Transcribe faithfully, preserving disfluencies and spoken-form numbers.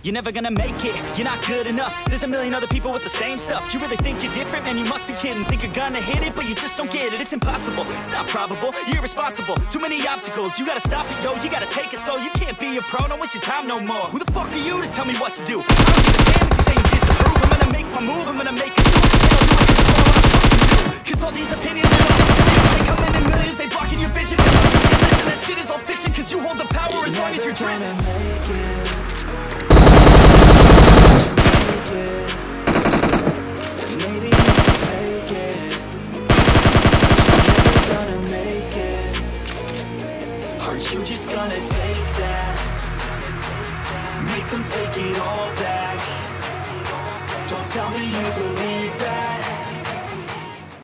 you're never gonna make it. You're not good enough, there's a million other people with the same stuff. You really think you're different? Man, you must be kidding. Think you're gonna hit it, but you just don't get it. It's impossible, it's not probable, you're irresponsible. Too many obstacles, you gotta stop it, yo. You gotta take it slow, you can't be a pro. Don't waste your time no more. Who the fuck are you to tell me what to do? I don't give a damn if you say you disapprove. I'm gonna make my move, I'm gonna make it soon. And I'll do it 'cause it's all I'm fucking do. Cause all these opinions and all these decisions, they come in in millions, they blocking your vision. You can't listen, that shit is all fiction. Cause you hold the power as long as you're dreaming.